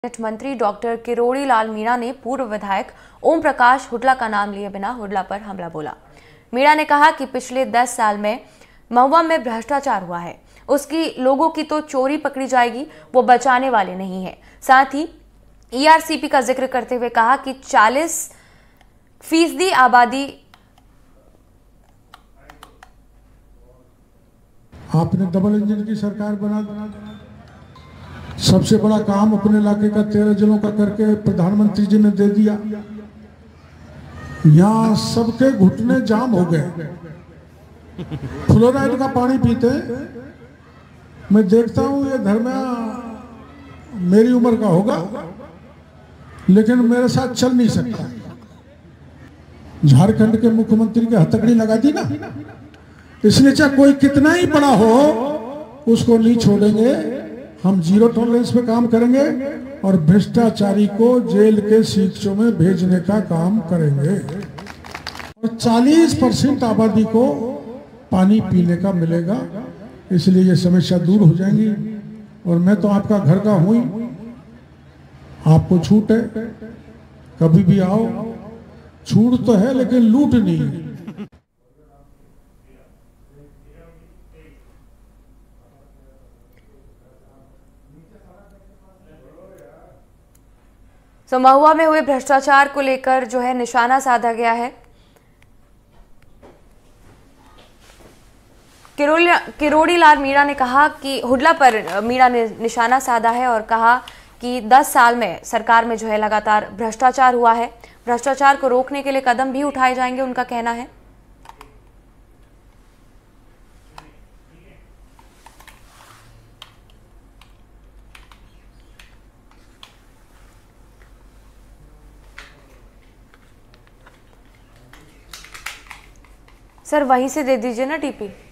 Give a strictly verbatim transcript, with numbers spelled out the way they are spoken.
मंत्री डॉक्टर किरोड़ी लाल मीणा ने पूर्व विधायक ओम प्रकाश हुड्डा का नाम लिए बिना हुड्डा पर हमला बोला। मीणा ने कहा कि पिछले दस साल में महुआ में भ्रष्टाचार हुआ है, उसकी लोगों की तो चोरी पकड़ी जाएगी, वो बचाने वाले नहीं है। साथ ही ईआरसीपी का जिक्र करते हुए कहा कि चालीस फीसदी आबादी आपने डबल इंजन की सरकार बना दी। सबसे बड़ा काम अपने इलाके का तेरह जिलों का करके प्रधानमंत्री जी ने दे दिया। यहाँ सबके घुटने जाम हो गए, फ्लोराइड का पानी पीते। मैं देखता हूँ ये धर्मा मेरी उम्र का होगा, लेकिन मेरे साथ चल नहीं सकता। झारखंड के मुख्यमंत्री के हथकड़ी लगा दी ना, इसलिए चाहे कोई कितना ही बड़ा हो उसको नहीं छोड़ेंगे। हम जीरो टॉलरेंस पे काम करेंगे और भ्रष्टाचारी को जेल के शिक्षों में भेजने का काम करेंगे। और चालीस परसेंट आबादी को पानी पीने का मिलेगा, इसलिए ये समस्या दूर हो जाएंगी। और मैं तो आपका घर का हूं ही, आपको छूट है, कभी भी आओ। छूट तो है लेकिन लूट नहीं है। तो महुआ में हुए भ्रष्टाचार को लेकर जो है निशाना साधा गया है। किरोड़ी किरोड़ी लाल मीणा ने कहा कि हुड्डा पर मीणा ने निशाना साधा है और कहा कि दस साल में सरकार में जो है लगातार भ्रष्टाचार हुआ है, भ्रष्टाचार को रोकने के लिए कदम भी उठाए जाएंगे, उनका कहना है। सर वहीं से दे दीजिए ना टीपी।